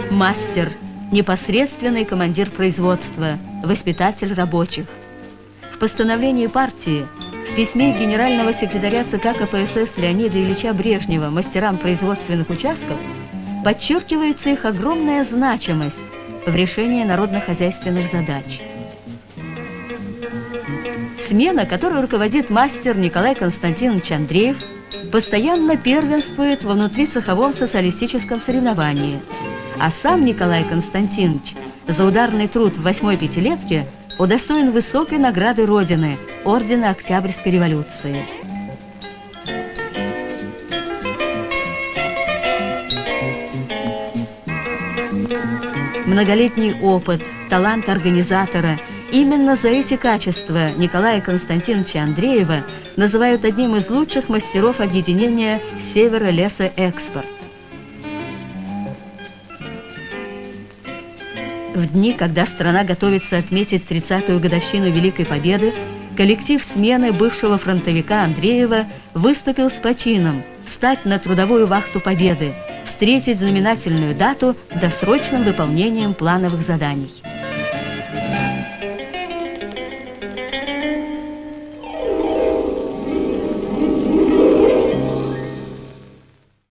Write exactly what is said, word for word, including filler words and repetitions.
Мастер, непосредственный командир производства, воспитатель рабочих. В постановлении партии, в письме генерального секретаря ЦК КПСС Леонида Ильича Брежнева мастерам производственных участков подчеркивается их огромная значимость в решении народно-хозяйственных задач. Смена, которой руководит мастер Николай Константинович Андреев, постоянно первенствует во внутрицеховом социалистическом соревновании, а сам Николай Константинович за ударный труд в восьмой пятилетке удостоен высокой награды Родины, ордена Октябрьской революции. Многолетний опыт, талант организатора – именно за эти качества Николая Константиновича Андреева называют одним из лучших мастеров объединения «Северо-Лесо-Экспорт». В дни, когда страна готовится отметить тридцатую годовщину Великой Победы, коллектив смены бывшего фронтовика Андреева выступил с почином стать на трудовую вахту Победы, встретить знаменательную дату досрочным выполнением плановых заданий.